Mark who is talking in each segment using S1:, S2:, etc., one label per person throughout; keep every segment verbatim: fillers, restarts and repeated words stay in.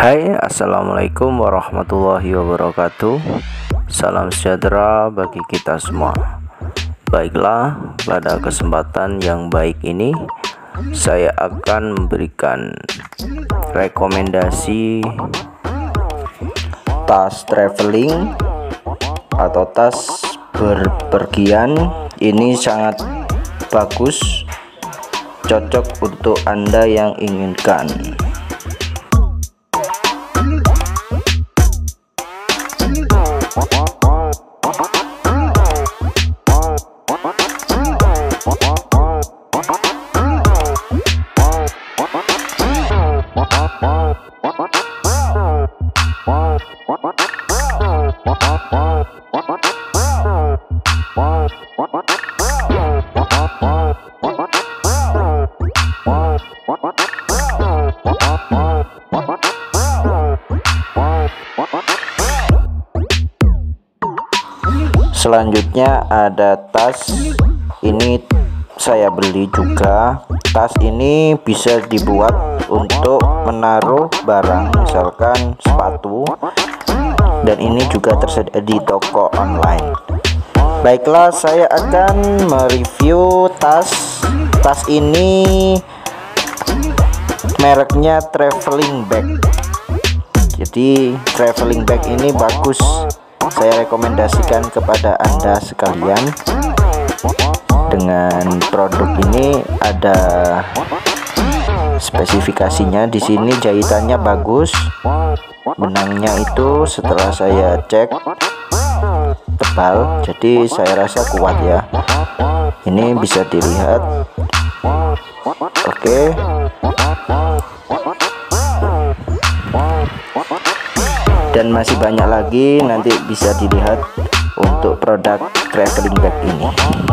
S1: Hai, assalamualaikum warahmatullahi wabarakatuh. Salam sejahtera bagi kita semua. Baiklah, pada kesempatan yang baik ini saya akan memberikan rekomendasi tas traveling atau tas berpergian. Ini sangat bagus, cocok untuk Anda yang inginkan. Selanjutnya ada tas. Ini saya beli juga. Tas ini bisa dibuat untuk menaruh barang, misalkan sepatu, dan ini juga tersedia di toko online. Baiklah, saya akan mereview tas. Tas ini mereknya traveling bag. Jadi traveling bag ini bagus, saya rekomendasikan kepada Anda sekalian. Dengan produk ini ada spesifikasinya di sini, jahitannya bagus, benangnya itu setelah saya cek tebal, jadi saya rasa kuat ya. Ini bisa dilihat. Oke. Dan masih banyak lagi, nanti bisa dilihat untuk produk traveling bag ini.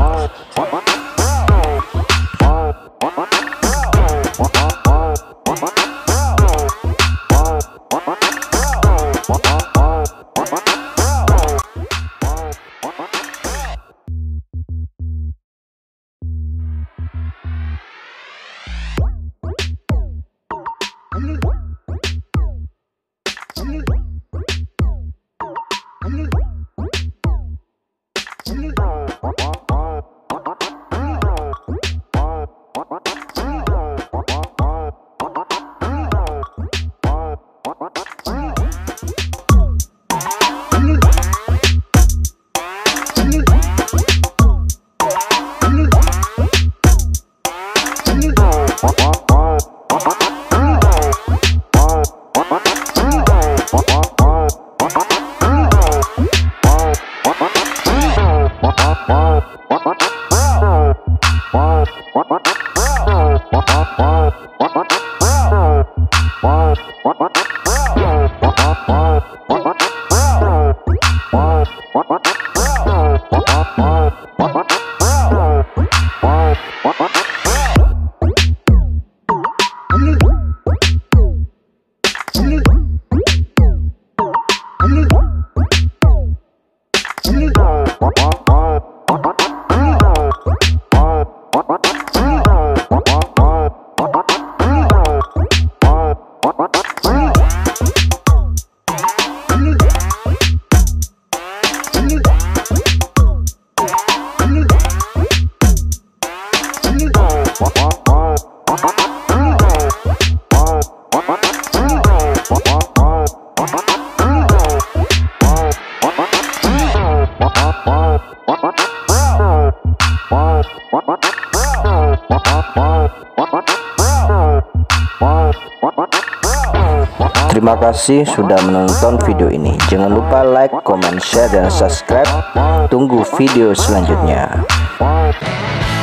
S1: Terima kasih sudah menonton video ini. Jangan lupa like, comment, share, dan subscribe. Tunggu video selanjutnya.